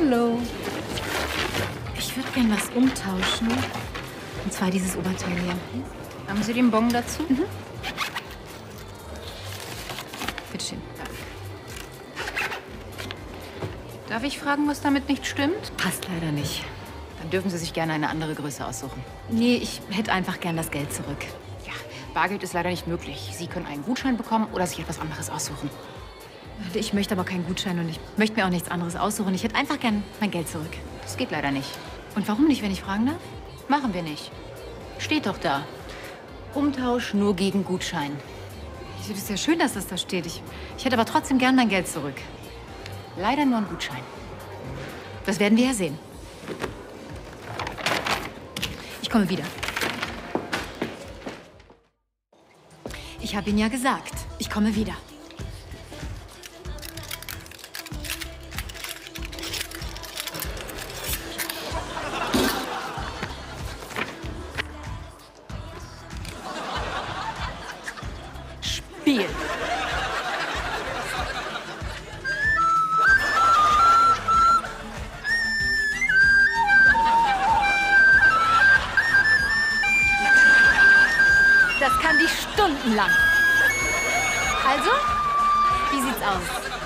Hallo. Ich würde gern was umtauschen. Und zwar dieses Oberteil hier. Haben Sie den Bon dazu? Mhm. Bitteschön. Darf ich fragen, was damit nicht stimmt? Passt leider nicht. Dann dürfen Sie sich gerne eine andere Größe aussuchen. Nee, ich hätte einfach gern das Geld zurück. Ja, Bargeld ist leider nicht möglich. Sie können einen Gutschein bekommen oder sich etwas anderes aussuchen. Ich möchte aber keinen Gutschein und ich möchte mir auch nichts anderes aussuchen. Ich hätte einfach gern mein Geld zurück. Das geht leider nicht. Und warum nicht, wenn ich fragen darf? Machen wir nicht. Steht doch da. Umtausch nur gegen Gutschein. Es ist ja schön, dass das da steht. Ich hätte aber trotzdem gern mein Geld zurück. Leider nur ein Gutschein. Das werden wir ja sehen. Ich komme wieder. Ich habe Ihnen ja gesagt, ich komme wieder. Spiel. Das kann dich stundenlang. Also, wie sieht's aus?